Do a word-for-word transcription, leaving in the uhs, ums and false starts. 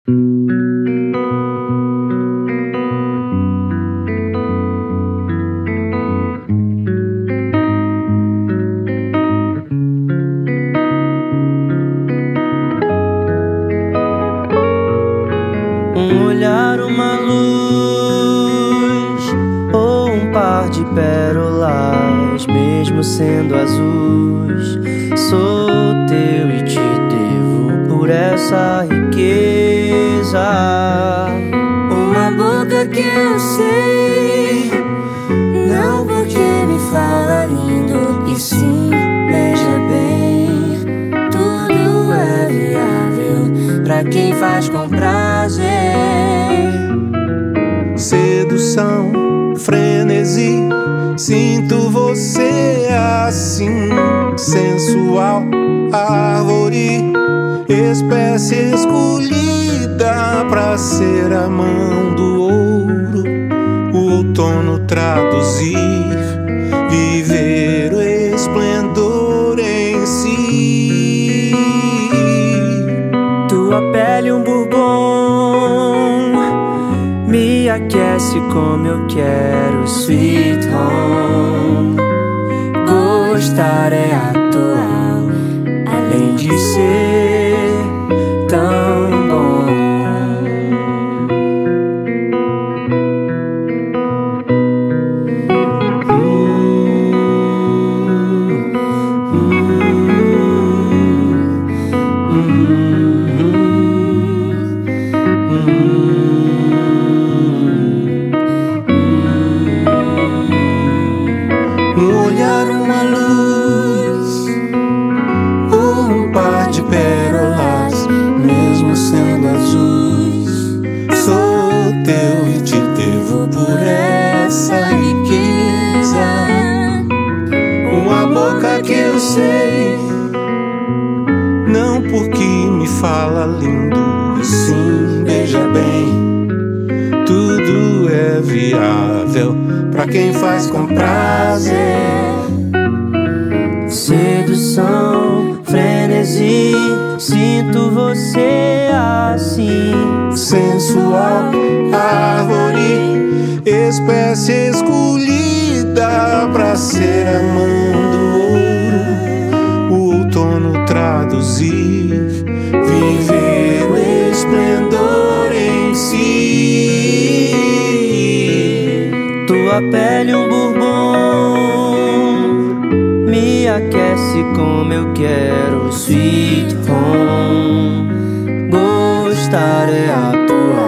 Um olhar, uma luz, ou um par de pérolas, mesmo sendo azuis, sou teu e te devo por essa riqueza. Uma boca que eu sei, não porque me fala lindo, e sim, veja bem, tudo é viável pra quem faz com prazer. Sedução, frenesi, sinto você assim, sensual, árvore, espécie escolhida pra ser a mão do ouro, o outono traduzir, viver o esplendor em si. Tua pele um bourbon me aquece como eu quero, sweet home. Gostar é atual, além de ser tão bom. Um olhar, uma luz, um par de pérolas, mesmo sendo azuis, sou teu e te devo por essa riqueza. Uma boca que eu sei, não porque me fala lindo, e sim, veja bem, tudo é viável pra quem faz com prazer. Sedução, frenesi, sinto você assim, sensual, árvore, espécie escolhida pra ser a mão do ouro, o outono traduzir, viver o esplendor em si. Tua pele um bourbon me aquece como eu quero, sweet home. Gostar é atual,